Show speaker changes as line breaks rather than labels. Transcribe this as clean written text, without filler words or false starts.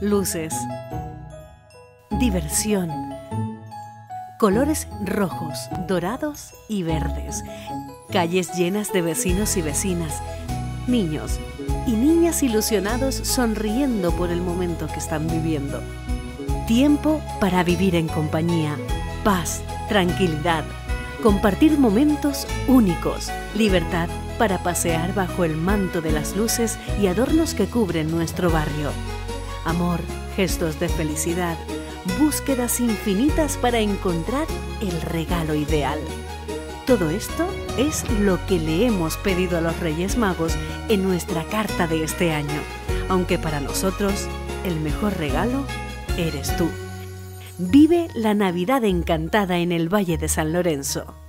luces, diversión, colores rojos, dorados y verdes, calles llenas de vecinos y vecinas, niños y niñas ilusionados sonriendo por el momento que están viviendo. Tiempo para vivir en compañía, paz, tranquilidad, compartir momentos únicos, libertad para pasear bajo el manto de las luces y adornos que cubren nuestro barrio. Amor, gestos de felicidad, búsquedas infinitas para encontrar el regalo ideal. Todo esto es lo que le hemos pedido a los Reyes Magos en nuestra carta de este año, aunque para nosotros el mejor regalo eres tú. Vive la Navidad encantada en el Valle de San Lorenzo.